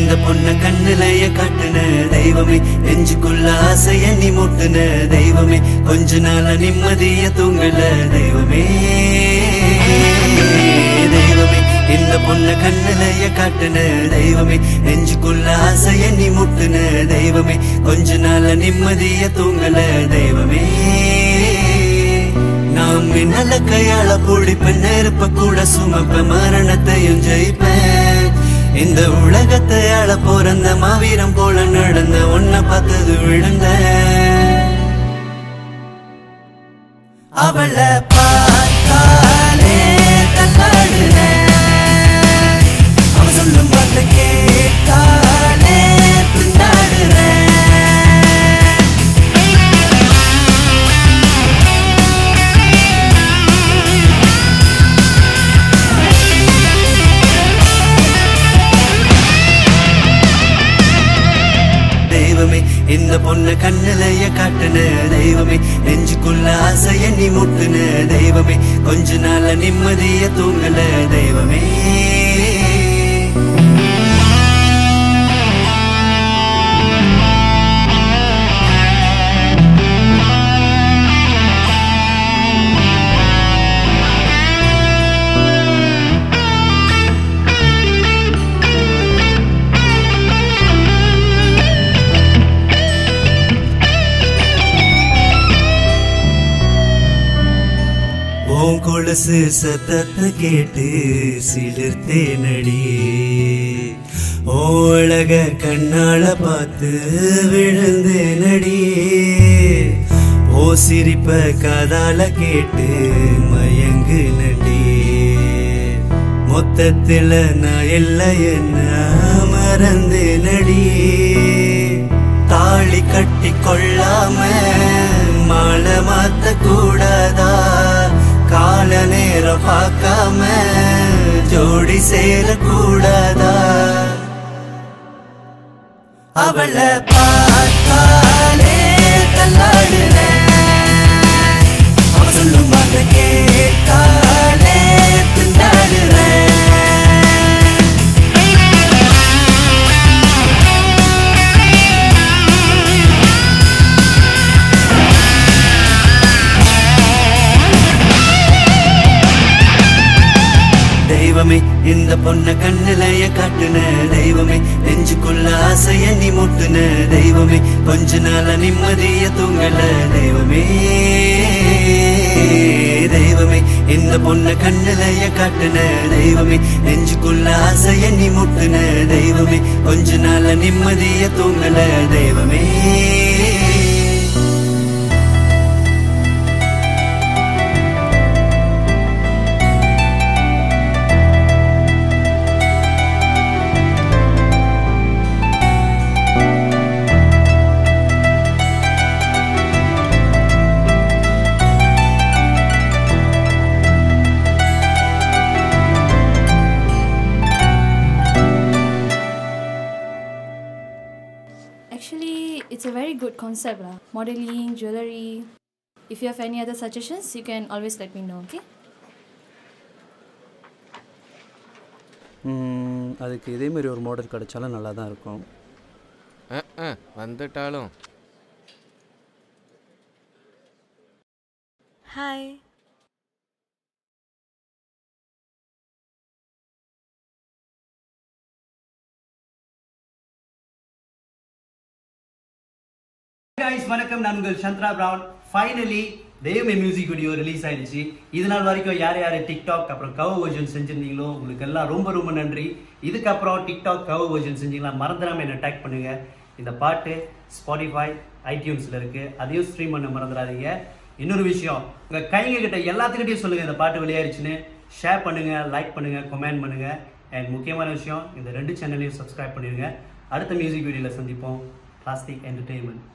இந்த பொண்ண கண்ணுலைய காட்டுன தெய்வமே, நெஞ்சுக்குள்ள ஆசைய நீ முட்டுன தெய்வமே, கொஞ்ச நாள நிம்மதிய தூங்கல தெய்வமே. தெய்வமே இந்த பொண்ண கண்ணுலைய காட்டுன தெய்வமே, நெஞ்சுக்குள்ள ஆசைய நீ முட்டுன தெய்வமே, கொஞ்ச நாள நிம்மதிய தூங்கல தெய்வமே. நாம் மின்னல கையாள பிடிப்பேன், நெருப்ப கூட சுமப்ப, மரணத்தையும் ஜெயிப்பேன். இந்த உலகத்தை ஆள போறந்த மாவீரம் போல நடந்த உன்னை பார்த்தது விழுந்த அவளை பார்த்தாலே தள்ளாடுன, அவ சொல்லும் வார்த்தை கேட்டாலே திண்டாடுற. தெய்வமே இந்த பொண்ண கண்ணுலைய காட்டுன தெய்வமே, நெஞ்சுக்குள்ள ஆசைய நீ முட்டுன தெய்வமே, கொஞ்ச நாள நிம்மதிய தூங்கல தெய்வமே. ஓம் கொலுசு சத்தத்தை கேட்டு சிலிர்த்தேனடி, ஓழக கண்ணால பார்த்து விழுந்தேனடி, ஓ சிரிப்ப காதால கேட்டு மயங்கு நடி, மொத்தத்துல நான் இல்லையென்ன மறந்தேனடி. தாலி கட்டி கொள்ளாம மாலை மாத்த கூடாதா, கால நேரம் பார்க்காம ஜோடி சேர கூடாதா. அவளை பார்த்தாலே தள்ளாடுன, அவ சொல்லும் வார்த்தை கேட்டாலே திண்டாடுற. தெய்வமே இந்த பொண்ண கண்ணுலைய காட்டுன தெய்வமே, நெஞ்சுக்குள்ள ஆசைய நீ முட்டுன தெய்வமே, கொஞ்ச நாள நிம்மதிய தூங்கல தெய்வமே. தெய்வமே இந்த பொண்ண கண்ணுலைய காட்டுன தெய்வமே, நெஞ்சுக்குள்ள ஆசைய நீ முட்டுன தெய்வமே, கொஞ்ச நாள நிம்மதிய தூங்கல தெய்வமே. Actually, it's a very good concept lah. Modeling, jewelry. If you have any other suggestions, you can always let me know, okay? அதுக்கு இதே மாதிரி ஒரு மாடல் கிடைச்சாலும் நல்லா தான் இருக்கும். வந்துட்டாலும். ஹாய். guys, வணக்கம். நான் உங்கள் சந்திரா பிரவுன். ஃபைனலி தெய்வமே மியூசிக் வீடியோ ரிலீஸ் ஆயிடுச்சு. இது நாள் வரைக்கும் யார் யார் டிக்டாக் அப்புறம் கவர் வெர்ஷன் செஞ்சிருந்தீங்களோ உங்களுக்கு எல்லாம் ரொம்ப ரொம்ப நன்றி. இதுக்கப்புறம் டிக்டாக் கவர் வெர்ஷன் செஞ்சீங்களா மறந்துடாம என்ன டேக் பண்ணுங்க. இந்த பாட்டு ஸ்பாட்டிஃபை ஐடியூன்ஸ்ல இருக்கு, அதையும் ஸ்ட்ரீம் பண்ண மறந்துடாதீங்க. இன்னொரு விஷயம், உங்க கைங்க கிட்ட எல்லாத்துக்கிட்டையும் சொல்லுங்க இந்த பாட்டு வெளியாயிருச்சுன்னு. ஷேர் பண்ணுங்க, லைக் பண்ணுங்க, கமெண்ட் பண்ணுங்க. அண்ட் முக்கியமான விஷயம், இந்த 2 சேனலையும் சப்ஸ்கிரைப் பண்ணிடுங்க. அடுத்த மியூசிக் வீடியோல சந்திப்போம். Plastic entertainment.